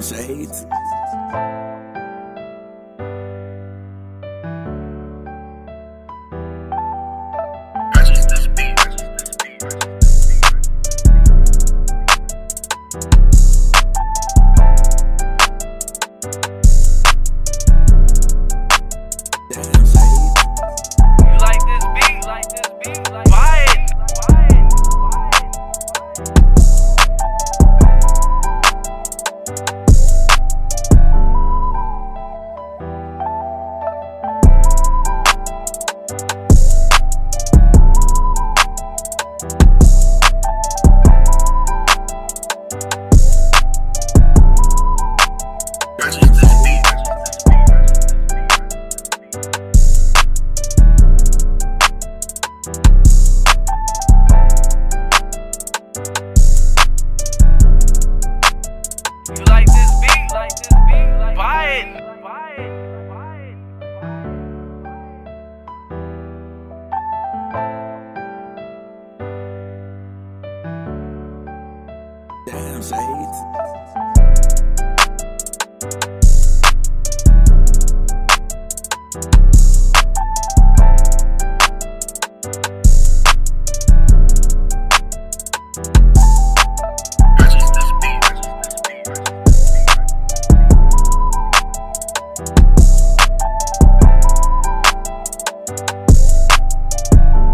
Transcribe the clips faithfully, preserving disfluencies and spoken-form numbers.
Shade. Purchase this beat. Damn, Shade. You like this beat? Like this beat? Like buy it. You like this beat? Like this beat? Like buy it. Buy it. Buy it. Damn, Shade.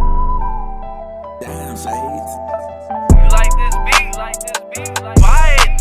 You like this beat? Like this beat? Like buy it.